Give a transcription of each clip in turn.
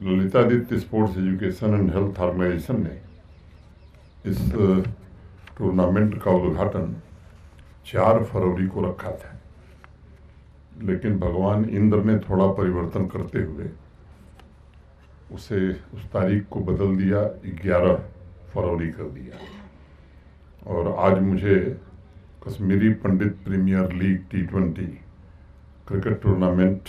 Lalitaditya sports education and health organisation ने इस tournament का उद्घाटन 4 फरवरी को रखा था, लेकिन भगवान इंद्र ने थोड़ा परिवर्तन करते हुए उस तारीख को बदल दिया, 11 फरवरी कर दिया। और आज मुझे Kashmiri Pandit premier league T20 cricket tournament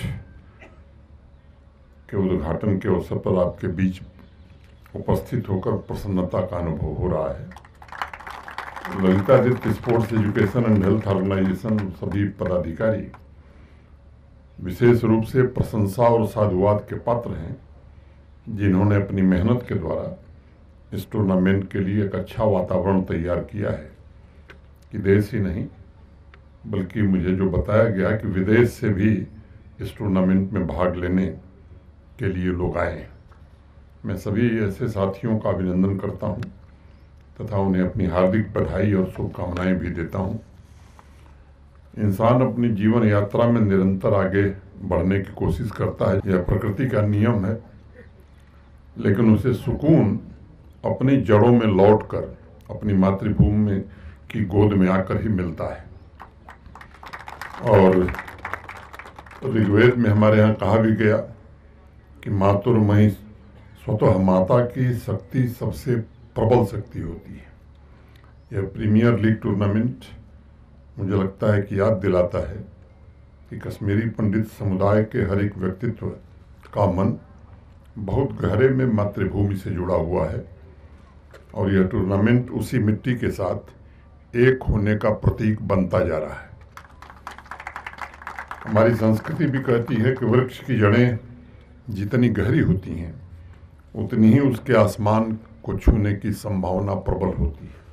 के उद्घाटन के अवसर पर आपके बीच उपस्थित होकर प्रसन्नता का अनुभव हो रहा है। Lalitaditya sports education and health organisation सभी पदाधिकारी विशेष रूप से प्रशंसा और साधुवाद के पात्र हैं, जिन्होंने अपनी मेहनत के द्वारा इस टूर्नामेंट के लिए एक अच्छा वातावरण तैयार किया है कि देश ही नहीं बल्कि मुझे जो बताया गया कि विदेश से भी इस टूर्नामेंट में भाग लेने के लिए लोग आए। मैं सभी ऐसे साथियों का अभिनंदन करता हूं तथा उन्हें अपनी हार्दिक बधाई और शुभकामनाएं भी देता हूं। इंसान अपनी जीवन यात्रा में निरंतर आगे बढ़ने की कोशिश करता है, यह प्रकृति का नियम है, लेकिन उसे सुकून अपनी जड़ों में लौटकर अपनी मातृभूमि की गोद में आकर ही मिलता है। और ऋग्वेद में हमारे यहाँ कहा भी गया कि मातुर्मयी स्वतः माता की शक्ति सबसे प्रबल शक्ति होती है। यह प्रीमियर लीग टूर्नामेंट मुझे लगता है कि याद दिलाता है कि कश्मीरी पंडित समुदाय के हर एक व्यक्तित्व का मन बहुत गहरे में मातृभूमि से जुड़ा हुआ है, और यह टूर्नामेंट उसी मिट्टी के साथ एक होने का प्रतीक बनता जा रहा है। हमारी संस्कृति भी कहती है कि वृक्ष की जड़ें जितनी गहरी होती हैं उतनी ही उसके आसमान को छूने की संभावना प्रबल होती है।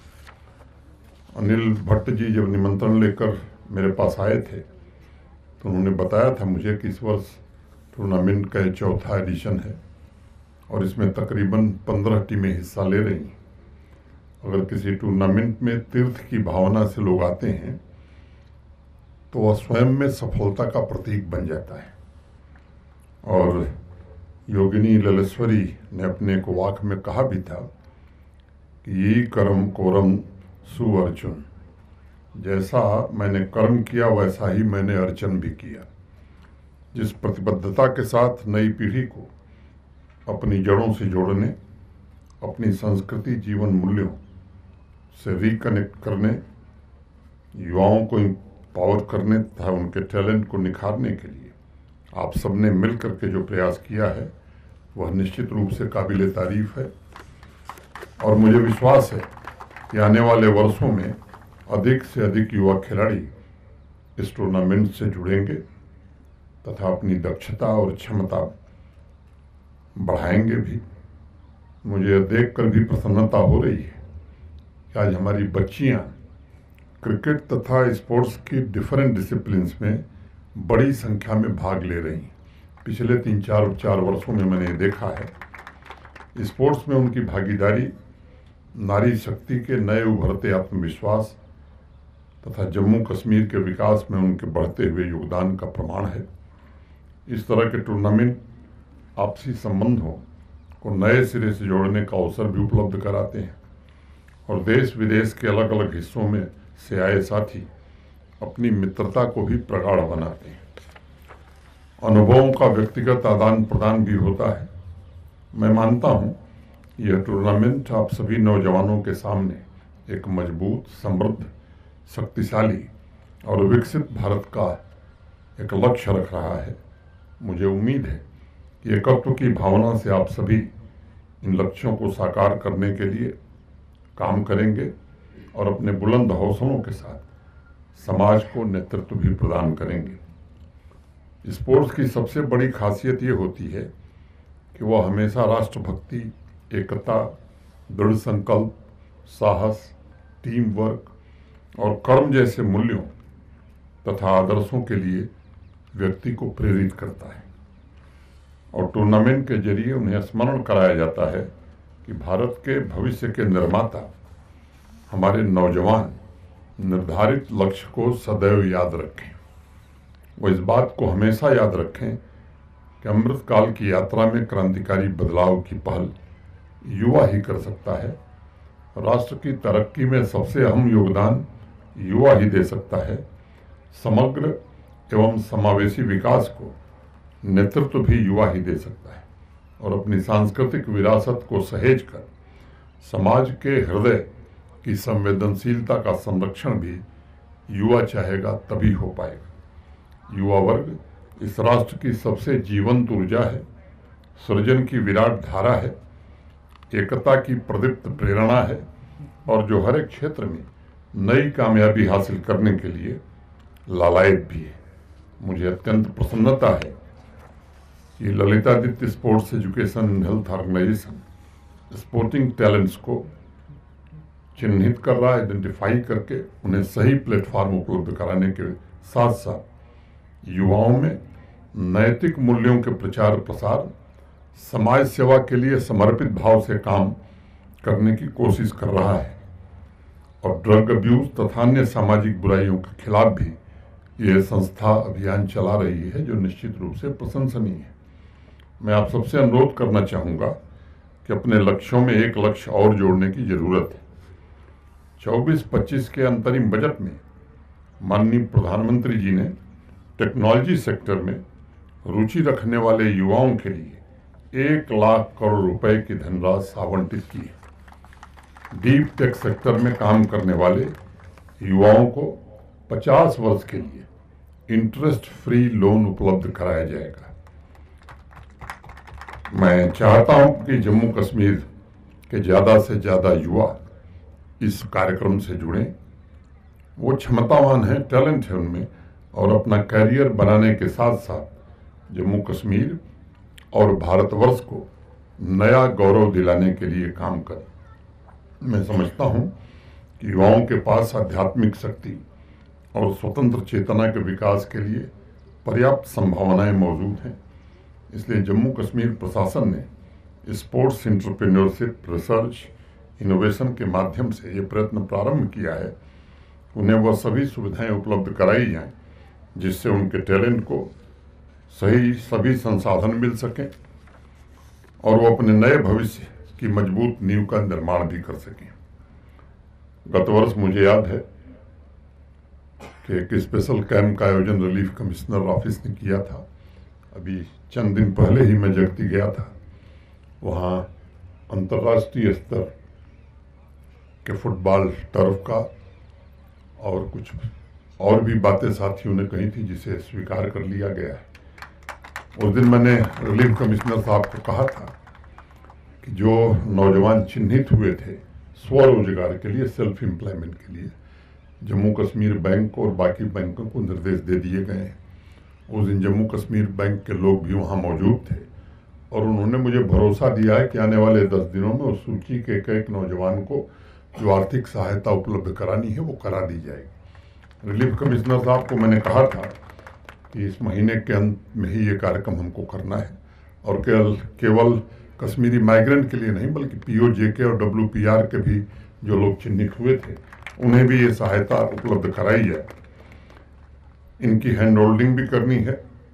अनिल भट्ट जी जब निमंत्रण लेकर मेरे पास आए थे तो उन्होंने बताया था मुझे कि इस वर्ष टूर्नामेंट का 4था एडिशन है और इसमें तकरीबन 15 टीमें हिस्सा ले रही हैं। अगर किसी टूर्नामेंट में तीर्थ की भावना से लोग आते हैं तो वह स्वयं में सफलता का प्रतीक बन जाता है। और योगिनी ललेश्वरी ने अपने एक वाक्य में कहा भी था कि ये कर्म कोरम सुअर्जुन, जैसा मैंने कर्म किया वैसा ही मैंने अर्चन भी किया। जिस प्रतिबद्धता के साथ नई पीढ़ी को अपनी जड़ों से जोड़ने, अपनी संस्कृति जीवन मूल्यों से रिकनेक्ट करने, युवाओं को पावर करने तथा उनके टैलेंट को निखारने के लिए आप सबने मिल करके जो प्रयास किया है वह निश्चित रूप से काबिले तारीफ है। और मुझे विश्वास है कि आने वाले वर्षों में अधिक से अधिक युवा खिलाड़ी इस टूर्नामेंट से जुड़ेंगे तथा अपनी दक्षता और क्षमता बढ़ाएंगे भी। मुझे यह देखकर भी प्रसन्नता हो रही है कि आज हमारी बच्चियां क्रिकेट तथा स्पोर्ट्स की डिफरेंट डिसिप्लिन्स में बड़ी संख्या में भाग ले रही हैं। पिछले 3-4 वर्षों में मैंने देखा है स्पोर्ट्स में उनकी भागीदारी नारी शक्ति के नए उभरते आत्मविश्वास तथा जम्मू कश्मीर के विकास में उनके बढ़ते हुए योगदान का प्रमाण है। इस तरह के टूर्नामेंट आपसी संबंधों को नए सिरे से जोड़ने का अवसर भी उपलब्ध कराते हैं और देश विदेश के अलग अलग हिस्सों में से आए साथी अपनी मित्रता को भी प्रगाढ़ बनाते हैं। अनुभवों का व्यक्तिगत आदान प्रदान भी होता है। मैं मानता हूं यह टूर्नामेंट आप सभी नौजवानों के सामने एक मजबूत, समृद्ध, शक्तिशाली और विकसित भारत का एक लक्ष्य रख रहा है। मुझे उम्मीद है कि एकत्व की भावना से आप सभी इन लक्ष्यों को साकार करने के लिए काम करेंगे और अपने बुलंद हौसलों के साथ समाज को नेतृत्व भी प्रदान करेंगे। स्पोर्ट्स की सबसे बड़ी खासियत ये होती है कि वह हमेशा राष्ट्रभक्ति, एकता, दृढ़ संकल्प, साहस, टीम वर्क और कर्म जैसे मूल्यों तथा आदर्शों के लिए व्यक्ति को प्रेरित करता है। और टूर्नामेंट के जरिए उन्हें स्मरण कराया जाता है कि भारत के भविष्य के निर्माता हमारे नौजवान निर्धारित लक्ष्य को सदैव याद रखें। वो इस बात को हमेशा याद रखें कि अमृतकाल की यात्रा में क्रांतिकारी बदलाव की पहल युवा ही कर सकता है। राष्ट्र की तरक्की में सबसे अहम योगदान युवा ही दे सकता है। समग्र एवं समावेशी विकास को नेतृत्व भी युवा ही दे सकता है और अपनी सांस्कृतिक विरासत को सहेज कर समाज के हृदय की संवेदनशीलता का संरक्षण भी युवा चाहेगा तभी हो पाएगा। युवा वर्ग इस राष्ट्र की सबसे जीवंत ऊर्जा है, सृजन की विराट धारा है, एकता की प्रदीप्त प्रेरणा है और जो हर एक क्षेत्र में नई कामयाबी हासिल करने के लिए लालायित भी है। मुझे अत्यंत प्रसन्नता है कि Lalitaditya sports education and health organisation sporting talents को चिन्हित कर रहा है, आइडेंटिफाई करके उन्हें सही प्लेटफॉर्म उपलब्ध कराने के साथ साथ युवाओं में नैतिक मूल्यों के प्रचार प्रसार, समाज सेवा के लिए समर्पित भाव से काम करने की कोशिश कर रहा है और ड्रग अब्यूज तथा अन्य सामाजिक बुराइयों के खिलाफ भी यह संस्था अभियान चला रही है, जो निश्चित रूप से प्रशंसनीय है। मैं आप सबसे अनुरोध करना चाहूँगा कि अपने लक्ष्यों में एक लक्ष्य और जोड़ने की जरूरत है। 24-25 के अंतरिम बजट में माननीय प्रधानमंत्री जी ने टेक्नोलॉजी सेक्टर में रुचि रखने वाले युवाओं के लिए 1 लाख करोड़ रुपए की धनराशि आवंटित की है। डीप टेक सेक्टर में काम करने वाले युवाओं को 50 वर्ष के लिए इंटरेस्ट फ्री लोन उपलब्ध कराया जाएगा। मैं चाहता हूं कि जम्मू कश्मीर के ज़्यादा से ज़्यादा युवा इस कार्यक्रम से जुड़ें। वो क्षमतावान हैं, टैलेंट है उनमें और अपना कैरियर बनाने के साथ साथ जम्मू कश्मीर और भारतवर्ष को नया गौरव दिलाने के लिए काम करें। मैं समझता हूं कि युवाओं के पास आध्यात्मिक शक्ति और स्वतंत्र चेतना के विकास के लिए पर्याप्त संभावनाएं मौजूद हैं। इसलिए जम्मू कश्मीर प्रशासन ने स्पोर्ट्स एंटरप्रेन्योरशिप रिसर्च इनोवेशन के माध्यम से ये प्रयत्न प्रारंभ किया है, उन्हें वह सभी सुविधाएं उपलब्ध कराई जाएं जिससे उनके टैलेंट को सभी संसाधन मिल सकें और वो अपने नए भविष्य की मजबूत नींव का निर्माण भी कर सकें। गत वर्ष मुझे याद है कि एक स्पेशल कैंप का आयोजन रिलीफ कमिश्नर ऑफिस ने किया था। अभी चंद दिन पहले ही मैं जगती गया था। वहाँ अंतर्राष्ट्रीय स्तर के फुटबॉल टर्फ का और कुछ और भी बातें साथियों ने कही थी जिसे स्वीकार कर लिया गया है। उस दिन मैंने रिलीफ कमिश्नर साहब को कहा था कि जो नौजवान चिन्हित हुए थे स्वरोजगार के लिए, सेल्फ एम्प्लॉयमेंट के लिए, जम्मू कश्मीर बैंक और बाकी बैंकों को निर्देश दे दिए गए हैं। उस दिन जम्मू कश्मीर बैंक के लोग भी वहाँ मौजूद थे और उन्होंने मुझे भरोसा दिया है कि आने वाले 10 दिनों में उस सूची के एक नौजवान को जो आर्थिक सहायता उपलब्ध करानी है वो करा दी जाएगी। रिलीफ कमिश्नर साहब को मैंने कहा था कि इस महीने के अंत में ही ये कार्यक्रम हमको करना है और केवल कश्मीरी माइग्रेंट के लिए नहीं बल्कि POJK और WPR के भी जो लोग चिन्हित हुए थे उन्हें भी ये सहायता उपलब्ध कराई जाए। इनकी हैंड होल्डिंग भी करनी है,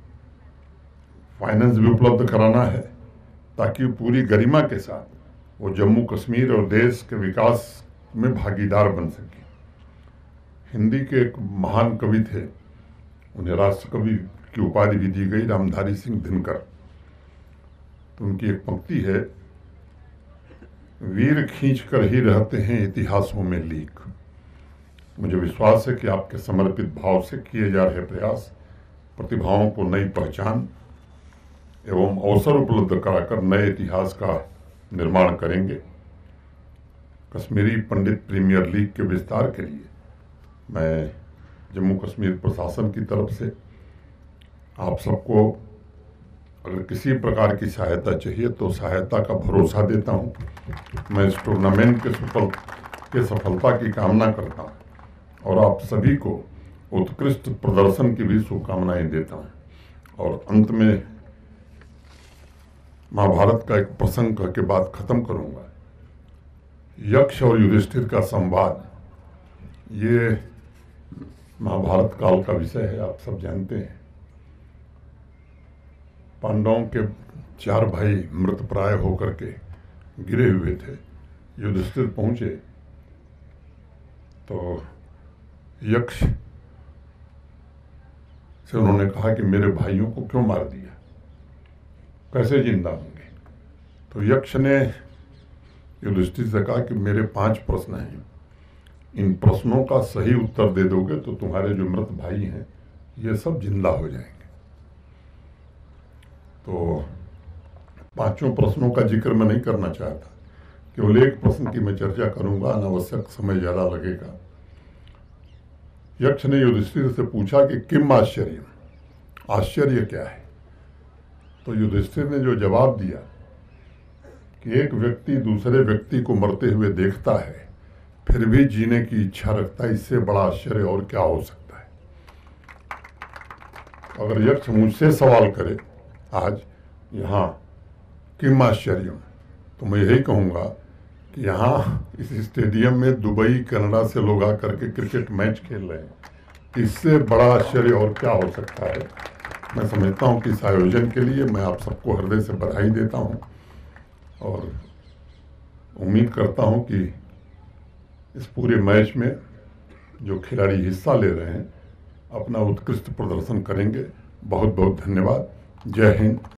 फाइनेंस भी उपलब्ध कराना है ताकि पूरी गरिमा के साथ वो जम्मू कश्मीर और देश के विकास में भागीदार बन सके। हिंदी के एक महान कवि थे, उन्हें राष्ट्र कवि की उपाधि भी दी गई, रामधारी सिंह दिनकर। तो उनकी एक पंक्ति है, वीर खींच कर ही रहते हैं इतिहासों में लीक। मुझे विश्वास है कि आपके समर्पित भाव से किए जा रहे प्रयास प्रतिभाओं को नई पहचान एवं अवसर उपलब्ध कराकर नए इतिहास का निर्माण करेंगे। कश्मीरी पंडित प्रीमियर लीग के विस्तार के लिए मैं जम्मू कश्मीर प्रशासन की तरफ से आप सबको अगर किसी प्रकार की सहायता चाहिए तो सहायता का भरोसा देता हूं। मैं इस टूर्नामेंट के सफलता की कामना करता हूं और आप सभी को उत्कृष्ट प्रदर्शन की भी शुभकामनाएं देता हूं। और अंत में महाभारत का एक प्रसंग कह के बात खत्म करूंगा। यक्ष और युधिष्ठिर का संवाद, ये महाभारत काल का विषय है, आप सब जानते हैं। पांडवों के 4 भाई मृतप्राय होकर के गिरे हुए थे। युधिष्ठिर पहुंचे तो यक्ष से उन्होंने कहा कि मेरे भाइयों को क्यों मार दिया, कैसे जिंदा होंगे। तो यक्ष ने युधिष्ठिर से कहा कि मेरे 5 प्रश्न हैं, इन प्रश्नों का सही उत्तर दे दोगे तो तुम्हारे जो मृत भाई हैं ये सब जिंदा हो जाएंगे। तो 5 प्रश्नों का जिक्र मैं नहीं करना चाहता, केवल एक प्रश्न की मैं चर्चा करूंगा, अनावश्यक समय ज्यादा लगेगा। यक्ष ने युधिष्ठिर से पूछा कि किम आश्चर्य, आश्चर्य क्या है। तो युधिष्ठिर ने जो जवाब दिया कि एक व्यक्ति दूसरे व्यक्ति को मरते हुए देखता है फिर भी जीने की इच्छा रखता है, इससे बड़ा आश्चर्य और क्या हो सकता है। अगर यक्ष मुझसे सवाल करे आज यहाँ किम आश्चर्य, तो मैं यही कहूँगा कि यहाँ इस स्टेडियम में दुबई कनाडा से लोग आकर के क्रिकेट मैच खेल रहे हैं, इससे बड़ा आश्चर्य और क्या हो सकता है। मैं समझता हूँ कि इस आयोजन के लिए मैं आप सबको हृदय से बधाई देता हूँ और उम्मीद करता हूँ कि इस पूरे मैच में जो खिलाड़ी हिस्सा ले रहे हैं अपना उत्कृष्ट प्रदर्शन करेंगे। बहुत बहुत धन्यवाद। जय हिंद,